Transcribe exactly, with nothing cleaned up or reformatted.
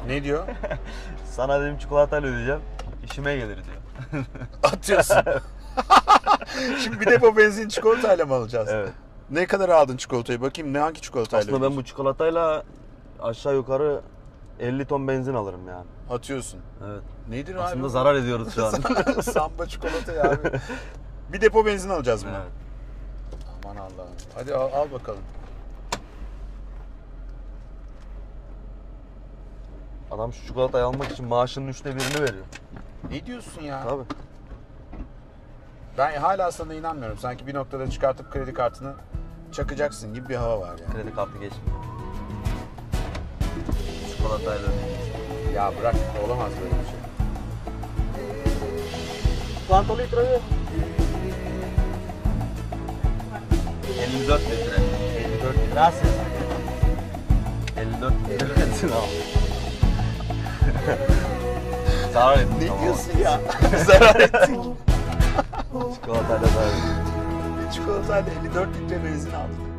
Ne diyor? Sana dedim çikolatayla ödeyeceğim. İşime gelir diyor. Atıyorsun. Şimdi bir depo benzin çikolatayla mı alacağız? Evet. Ne kadar aldın çikolatayı? Bakayım ne hangi çikolatayla? Aslında ben bu çikolatayla aşağı yukarı elli ton benzin alırım yani. Atıyorsun. Evet. Nedir Aslında abi? zarar ediyoruz şu an. Samba çikolatayı abi. Bir depo benzin alacağız buna. Evet. Aman Allah'ım. Hadi al, al bakalım. Adam şu çikolatayı almak için maaşının üçte birini veriyor. Ne diyorsun ya? Tabii. Ben hala sana inanmıyorum. Sanki bir noktada çıkartıp kredi kartını çakacaksın gibi bir hava var yani. Kredi kartı geçmiyor. Çikolatayla ödeyeceğiz. Ya bırak, olamaz böyle bir şey. Quanto litro io? elli dört litre. elli dört litre. Gracias. elli dört litre benzin aldım. Zarar ettim. Ne ama. diyorsun ya? Zarar ettik. Çikolatayla zarar ettim. Bir çikolatayla elli dört litre benzin aldım.